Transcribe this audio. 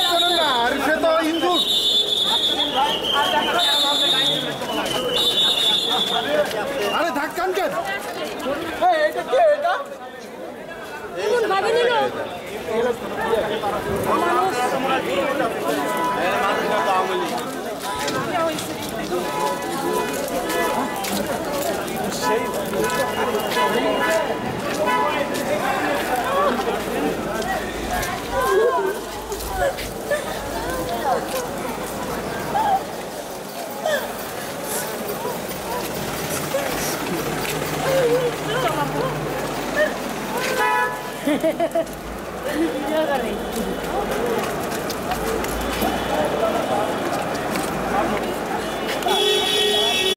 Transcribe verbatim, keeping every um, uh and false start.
করেন না, আর সে তো ইনজুর। আরে ধাক্কান কেন? এটা কে? এটা কোন ভাবে নিল? Jangan